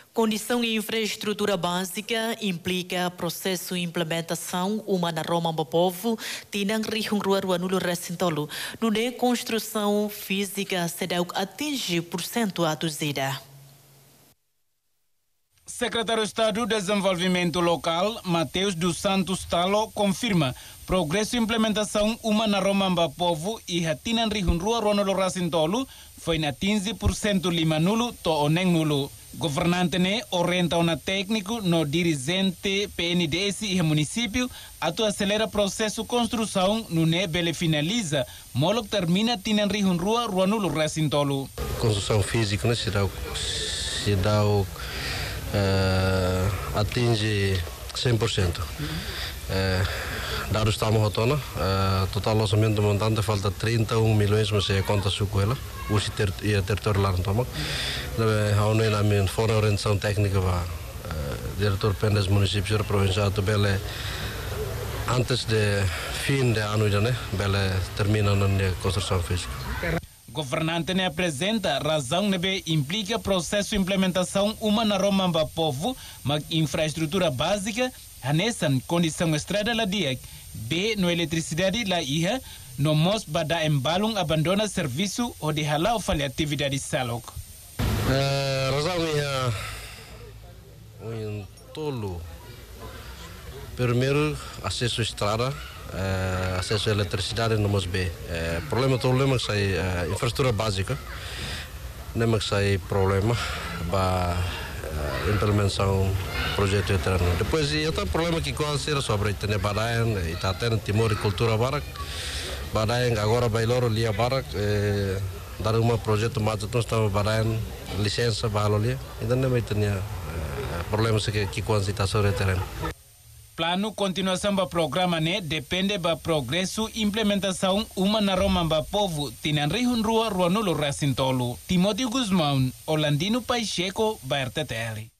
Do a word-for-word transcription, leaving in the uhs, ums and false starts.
Condição e infraestrutura básica implica processo de implementação uma na Roma do povo, tinang rihung rua rua nulo recintolo. No de construção física será atingir por cento a duzida. Secretário de Estado de Desenvolvimento Local, Mateus dos Santos Talo, confirma progresso e implementação uma na Roma do povo e hatinan rihung rua rua nulo recintolo foi na quinze por cento lima nulo to oneng nulo. Governante ne orienta una técnico no dirigente P N D S e município ato acelera processo construção no ne bele finaliza molo termina tinan rihun rua rua nulo recintolo. Construção física né se dá se dá uh, atinge cem por cento. Uh, Dados estamos rotando, uh, total orçamento montante falta trinta e um milhões, mas é conta sucuela, o ter e a território lá no tomo. A União na minha fora orientação técnica va, diretor pendas municípios provincial do Bele antes de fim de ano já né, Bele termina na construção física. Governante ne apresenta razão nebe implica processo de implementação uma na Roma para povo, mas infraestrutura básica, hanesan condição estrada lá dia, B no eletricidade lá ia, no mos bada embalung abandona serviço ou de halau falha atividade salok. Uh, razão ia um tolo. Primeiro acesso à estrada. Uh, acesso à eletricidade no mos B. Uh, problema problema que sai uh, infraestrutura básica. Não é que sai problema para uh, implementação projeto eterno. Depois e outro problema que quase será sobre ter Badayan e está tendo Timor e cultura barak. Badayan agora bailoro lia barak eh, dar um projeto mais nós estamos Badayan licença balo lia. Então não vai ter uh, problemas que que quase está sobre terreno. Plano continuação do programa né depende do progresso e implementação uma na Roma do povo tinan rihun rua rua nulo recintolo. Timóteo Guzmão, Orlandino Pacheco, B R T T L.